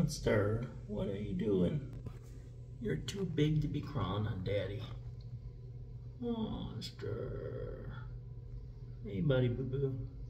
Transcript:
Monster, what are you doing? You're too big to be crawling on Daddy. Monster. Hey, buddy boo-boo.